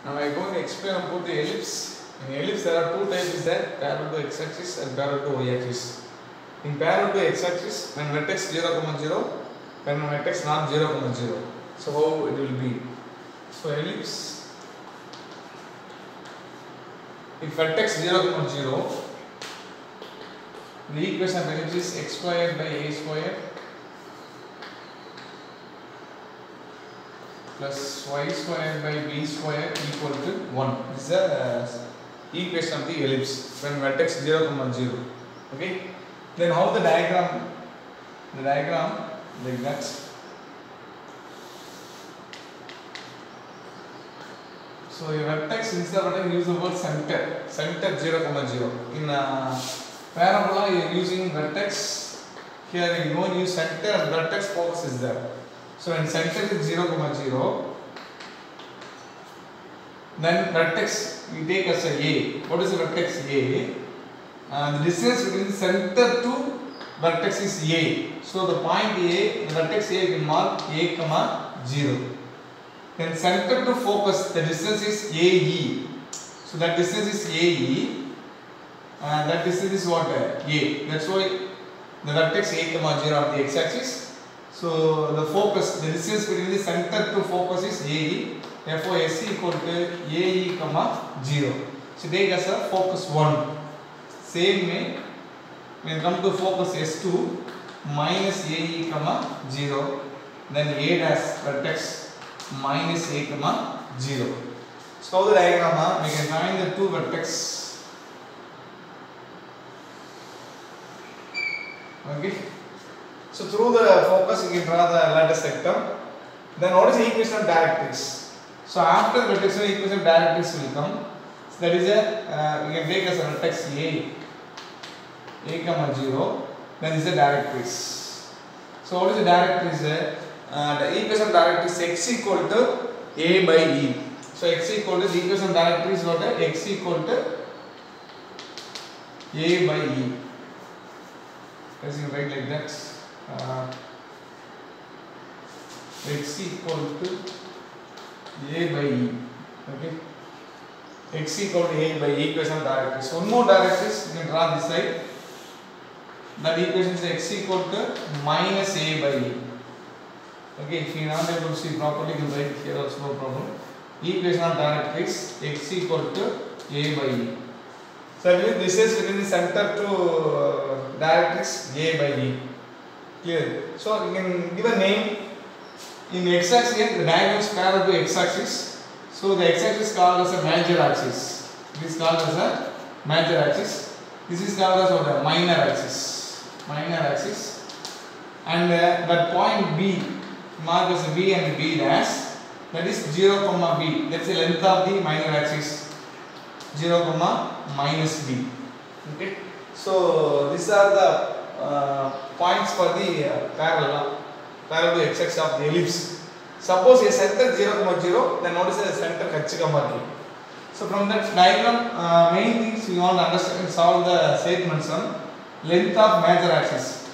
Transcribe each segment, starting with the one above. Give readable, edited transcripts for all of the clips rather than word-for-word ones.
Now I am going to explain about the ellipse. In ellipse there are two types, is that parallel to x-axis and parallel to y-axis. In parallel to x-axis, when vertex 0, 0, when vertex not 0, 0. So how it will be? So ellipse, if vertex 0, 0, the equation of ellipse is x squared by a squared plus y squared by b squared equal to 1. This is the equation of the ellipse when vertex 0, 0. Okay. Then how the diagram? The diagram like that. So your vertex, instead of vertex, use the word center. Center 0, 0. In parabola you are using vertex. Here you don't use center and vertex focus is there. So when center is 0, 0, then vertex we take as a. What is the vertex A? The distance between center to vertex is A. So the point A, the vertex A, we mark A, 0. Then center to focus, the distance is AE. So that distance is AE. And that distance is what? A. That's why the vertex A, 0 on the x-axis. So the focus, the distance between the center to focus is AE. Therefore SC equal to AE, 0. So take as a focus 1. Same way, when come to focus S2, minus AE, 0. Then A dash vertex minus A, 0. So the diagram, we can find the two vertex. Okay. So through the focus you can draw the lattice sector. Then what is the equation of directrix? So after the vertex, the equation of directrix will come. So that is a we can take as a vertex A, 0. Then this is a directrix. So what is the directrix? The equation of directrix x equal to A by E. So x equal to the equation of directrix what? X equal to A by E. As you write like that. X equal to A by E. Okay. X equal to A by E, equation of directrix. One more directrix you can draw this side. That equation is x equal to minus A by E. Okay, if you are not able to see properly, you can write here also no problem. Equation of directrix x equal to A by E. So this is within the center to directrix A by E. Clear? So you can give a name. In x-axis, the diagram is parallel to x-axis. So the x-axis is called as a major axis. It is called as a major axis. This is called as what? A minor axis. Minor axis. And that point B, mark as B and B dash. That is 0, B. That is the length of the minor axis. 0, minus B. Okay. So these are the points for the parallel to x-axis of the ellipse. Suppose a center 0, 0, then notice the center H, K. So from that diagram, main things we want to understand and solve the statements on length of major axis.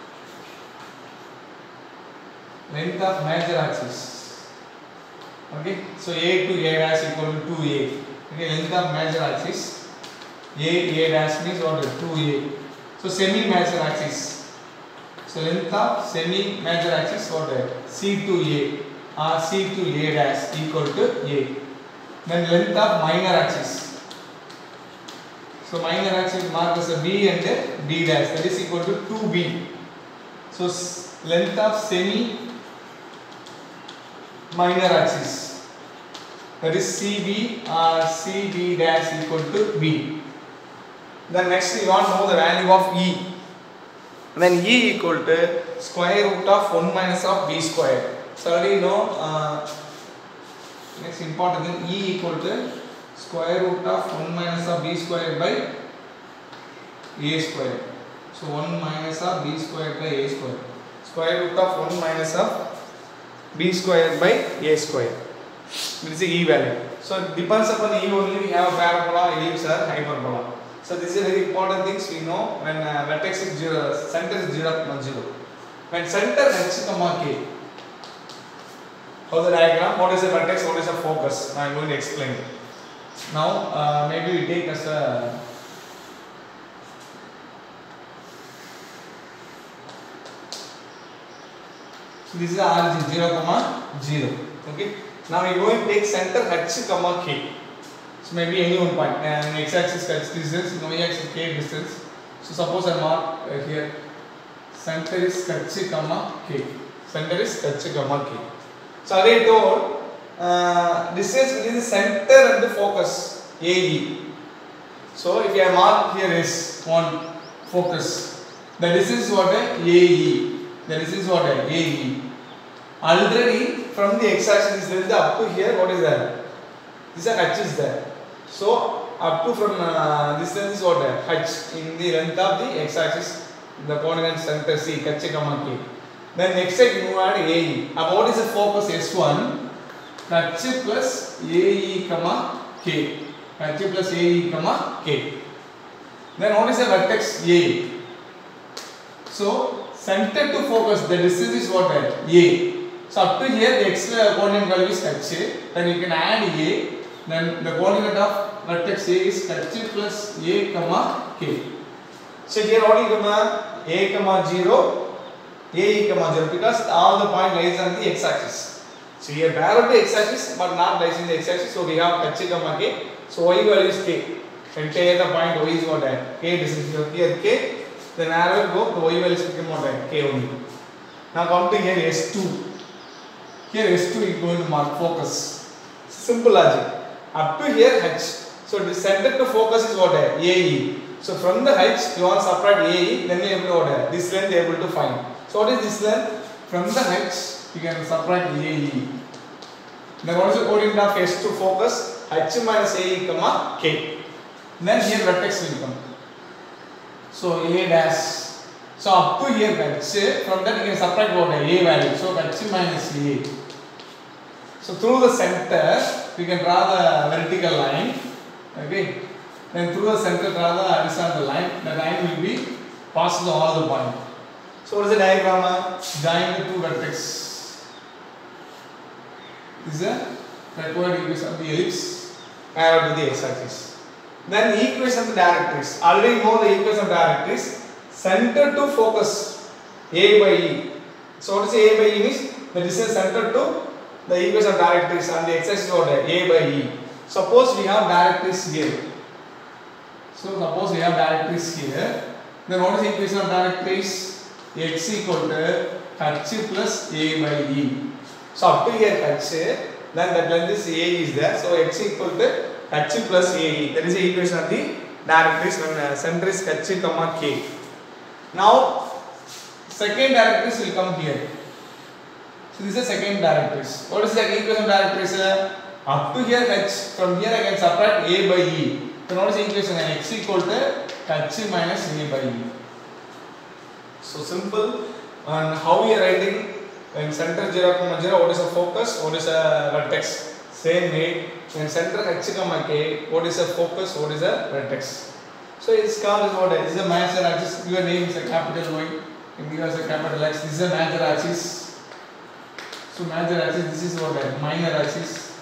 Length of major axis. Okay. So A to A dash equal to 2A. Okay. Length of major axis. A dash means what? 2A. So semi-major axis. So length of semi-major axis what? C to A or C to A dash equal to A. Then length of minor axis. So minor axis mark as a B and a B dash, that is equal to 2B. So length of semi-minor axis, that is CB or CB dash equal to B. Then next we want to know the value of E. Then E equal to square root of 1 minus of B square. So already you know, next important thing, E equal to square root of 1 minus of B square by A square. So 1 minus of B square by A square. Square root of 1 minus of B square by A square. This is the E value. So it depends upon E only we have a parabola, ellipse or hyperbola. So this is very important things we know when vertex is 0, center is 0, 0. When center H, K. of the diagram. What is the vertex? What is the focus? I am going to explain. Now, maybe we take as a so this is the origin 0, 0. Okay. Now we are going to take center h, k. So maybe any one point. And x-axis h distance, y-axis k distance. So suppose I mark here. Center is h, k. Center is h, k. So as I told, distance between the center and the focus AE. So if I mark here is one focus, the distance is what? AE. The distance is what? AE. Already from the x-axis is up to here, what is that? This h is there. So up to from distance is what? H in the length of the x-axis, the coordinate center C, h, k. Then next step you add AE. What is the focus S1? H plus AE, k. H plus AE, k. Then what is the vertex A? So center to focus, the distance is what? A. So up to here the x coordinate value is h. Then you can add A. Then the coordinate of vertex A is h plus A, k. So here what will come? A, 0. AE, 0, because all the point lies on the x-axis. So here parallel to x-axis but not lies in the x-axis. So we have h, k. So y value is k. Entire the point y is what? K distance. Here k. Then arrow will go. The y value is become what? K only. Now come to here S2. Here S2 is going to mark focus. Simple logic. Up to here h. So the center to focus is what? AE. So from the h you want to subtract AE. Then you able to what? This length you able to find. So what is this length? From the h you can subtract AE. Then what is the coordinate of S2 focus? H minus AE, k. Then here vertex will come. So A dash. So up to here h, from that you can subtract what? A value. So h minus A. So through the center we can draw the vertical line. Okay. Then through the center draw the horizontal line. The line will be passes all the point. So what is the diagram? Join the two vertex. This is a required equation of the ellipse parallel to the x-axis. Then equation of the directrix. Already know the equation of directrix. Center to focus A by E. So what is A by E means? The distance center to the equation of directrix on the x-axis is what? A by E. Suppose we have directrix here. So suppose we have directrix here. Then what is the equation of directrix? X equal to h plus A by E. So up to here h, then that length is A is there. So x equal to h plus AE. That is the equation of the directrix when center is h, k. Now second directrix will come here. So this is the second directrix. What is the second equation of directrix? Up to here h, from here I can subtract A by E. So what is the equation? X equal to h minus A by E. So simple. And how we are writing when center 0, 0, what is the focus, what is the vertex? Same way. When center h, k, what is the focus, what is the vertex? So it's called as what? This is a major axis. Your name is a capital Y. You give us a capital X. This is a major axis. So major axis. This is what? Minor axis.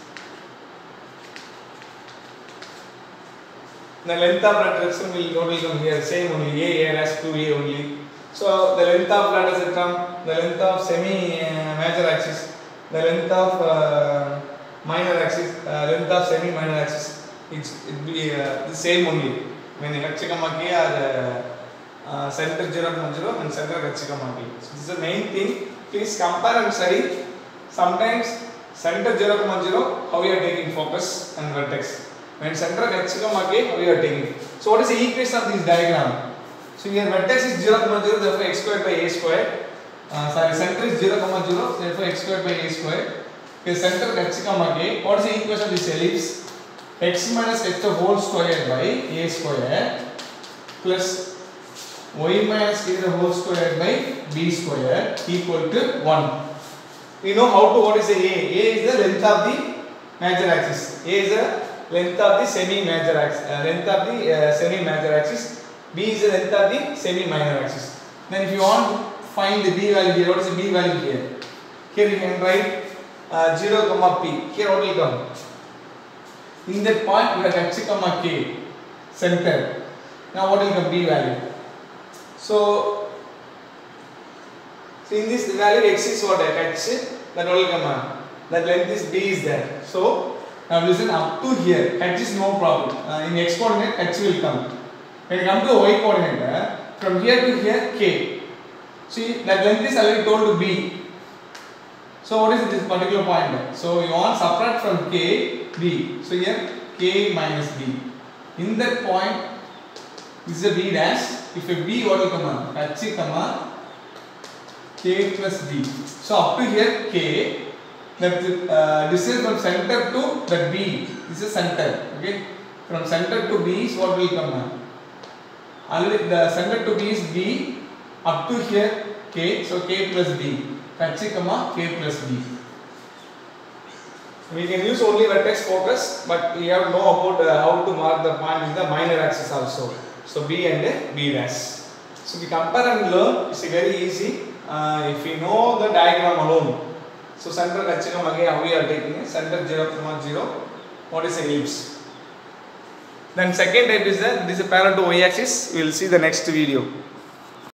The length of projection will come here. Same only. A dash 2A only. So the length of what does it come? The length of semi major axis, the length of minor axis, length of semi minor axis. It be the same only. When h, k are center 0, 0 and center h, k. So this is the main thing. Please compare and study. Sometimes center 0, 0, how we are taking focus and vertex. When center h, k, how we are taking. So what is the equation of this diagram? So here vertex is 0, 0, therefore x squared by a squared. Center is 0, 0, therefore x squared by a squared. Okay, center h, k. What is the equation of this ellipse? X minus h the whole square by a square plus y minus k the whole square by b square equal to 1. We know how to what is the A. A is the length of the major axis. A is the length of the semi-major axis. Semi-major axis. B is the length of the semi-minor axis. Then if you want to find the B value here, what is the B value here? Here you can write 0 comma p. Here what will come? In that point we have h comma k center. Now what will come? B value. So in this value x is what? H. That what will come? That length is b is there. So now listen, up to here h is no problem. In x coordinate h will come. When you come to the y coordinate, from here to here k. See, that length is already told to b. So what is this particular point? So you want subtract from k b. So here k minus b. In that point, this is a b dash. If a b, what will come on? H comma k plus b. So up to here k. That distance from center to that b. This is center. Okay. From center to b is what will come on? Already the center to b is b. Up to here k. So k plus b. H comma k plus b. We can use only vertex focus, but we have to know about how to mark the point in the minor axis also. So b and b dash. So we compare and learn. It's very easy if we know the diagram alone. So center h comma k, how we are taking it? Center 0 comma 0. What is ellipse? Then second type is that this is parallel to y axis. We will see the next video.